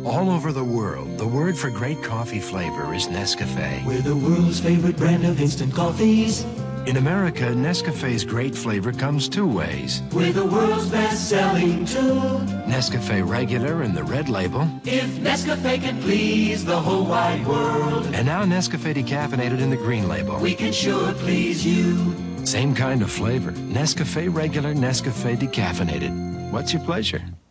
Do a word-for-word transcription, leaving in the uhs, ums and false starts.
All over the world, the word for great coffee flavor is Nescafe. We're the world's favorite brand of instant coffees. In America, Nescafe's great flavor comes two ways. We're the world's best-selling too. Nescafe Regular in the red label. If Nescafe can please the whole wide world. And now Nescafe Decaffeinated in the green label. We can sure please you. Same kind of flavor. Nescafe Regular, Nescafe Decaffeinated. What's your pleasure?